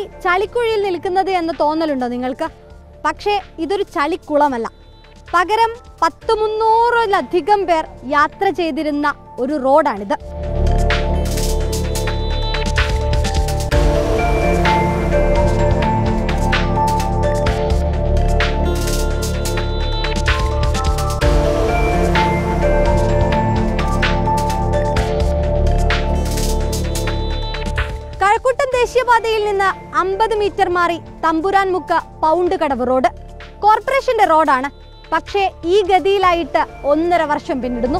ചളിക്കുഴിയിൽ നിൽക്കുന്നത് എന്ന് തോന്നലുണ്ടോ നിങ്ങൾക്ക്? പക്ഷേ ഇതൊരു ചളിക്കുളമല്ല, പകരം 300-ലധികം പേർ യാത്ര ചെയ്തിരുന്ന ഒരു റോഡാണിത്. കഴക്കൂട്ടം ദേശീയപാതയിൽ നിന്ന് 50 മീറ്റർ മാറി തമ്പുരാൻമുക്ക് പൗണ്ട് കടവ് റോഡ് കോർപ്പറേഷന്റെ റോഡാണ്. പക്ഷേ ഈ ഗതിയിലായിട്ട് 1.5 വർഷം പിന്നിടുന്നു.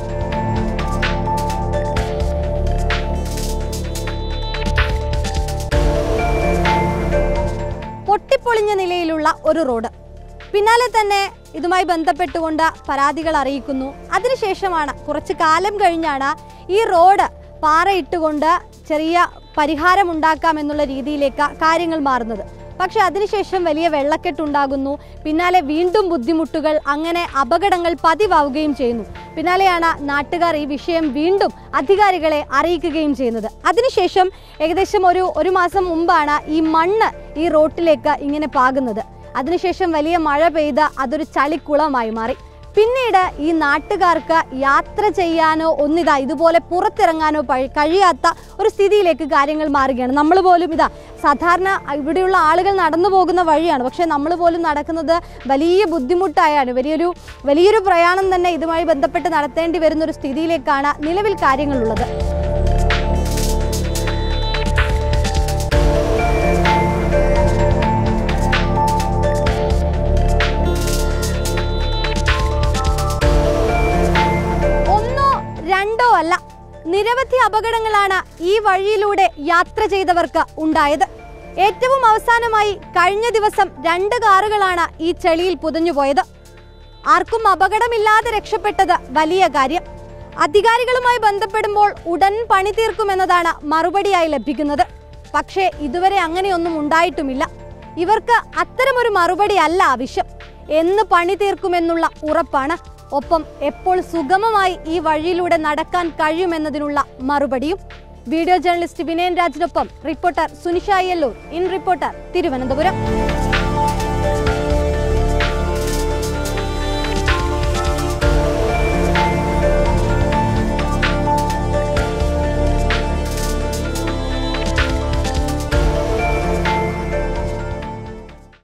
പൊട്ടിപ്പൊളിഞ്ഞ നിലയിലുള്ള ഒരു റോഡ്. പിന്നാലെ തന്നെ ഇതുമായി ബന്ധപ്പെട്ടുകൊണ്ട് പരാതികൾ അറിയിക്കുന്നു. അതിനുശേഷമാണ്, കുറച്ചു കാലം കഴിഞ്ഞാണ് ഈ റോഡ് പാറയിട്ടുകൊണ്ട് ചെറിയ പരിഹാരമുണ്ടാക്കാമെന്നുള്ള രീതിയിലേക്ക് കാര്യങ്ങൾ മാറുന്നത്. പക്ഷെ അതിനുശേഷം വലിയ വെള്ളക്കെട്ടുണ്ടാകുന്നു. പിന്നാലെ വീണ്ടും ബുദ്ധിമുട്ടുകൾ, അങ്ങനെ അപകടങ്ങൾ പതിവാവുകയും ചെയ്യുന്നു. പിന്നാലെയാണ് നാട്ടുകാർ ഈ വിഷയം വീണ്ടും അധികാരികളെ അറിയിക്കുകയും ചെയ്യുന്നത്. അതിനുശേഷം ഏകദേശം ഒരു മാസം മുമ്പാണ് ഈ മണ്ണ് ഈ റോട്ടിലേക്ക് ഇങ്ങനെ പാകുന്നത്. അതിനുശേഷം വലിയ മഴ പെയ്ത് അതൊരു ചളിക്കുളമായി മാറി. പിന്നീട് ഈ നാട്ടുകാർക്ക് യാത്ര ചെയ്യാനോ ഇതുപോലെ പുറത്തിറങ്ങാനോ കഴിയാത്ത ഒരു സ്ഥിതിയിലേക്ക് കാര്യങ്ങൾ മാറുകയാണ്. നമ്മൾ പോലും സാധാരണ ഇവിടെയുള്ള ആളുകൾ നടന്നു പോകുന്ന വഴിയാണ്, പക്ഷേ നമ്മൾ പോലും നടക്കുന്നത് വലിയ ബുദ്ധിമുട്ടായാണ്. വലിയൊരു പ്രയാണം തന്നെ ഇതുമായി ബന്ധപ്പെട്ട് നടത്തേണ്ടി വരുന്ന ഒരു സ്ഥിതിയിലേക്കാണ് നിലവിൽ കാര്യങ്ങളുള്ളത്. അല്ല, നിരവധി അപകടങ്ങളാണ് ഈ വഴിയിലൂടെ യാത്ര ചെയ്തവർക്ക് ഉണ്ടായത്. ഏറ്റവും അവസാനമായി കഴിഞ്ഞ ദിവസം 2 കാറുകളാണ് ഈ ചെളിയിൽ പുതഞ്ഞുപോയത്. ആർക്കും അപകടമില്ലാതെ രക്ഷപ്പെട്ടത് വലിയ കാര്യം. അധികാരികളുമായി ബന്ധപ്പെടുമ്പോൾ ഉടൻ പണി തീർക്കുമെന്നതാണ് മറുപടിയായി ലഭിക്കുന്നത്. പക്ഷേ ഇതുവരെ അങ്ങനെയൊന്നും ഉണ്ടായിട്ടുമില്ല. ഇവർക്ക് അത്തരമൊരു മറുപടി അല്ല ആവശ്യം, എന്ന് പണി തീർക്കുമെന്നുള്ള ഉറപ്പാണ്. ഒപ്പം എപ്പോൾ സുഗമമായി ഈ വഴിയിലൂടെ നടക്കാൻ കഴിയുമെന്നതിനുള്ള മറുപടിയും. വീഡിയോ ജേർണലിസ്റ്റ് വിനയൻ രാജിനൊപ്പം reporter Sunisha Ayyallur, in reporter, Thiruvananthapuram.